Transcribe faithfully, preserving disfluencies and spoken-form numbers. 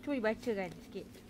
ช่วยไว้เชื่อกันสกิ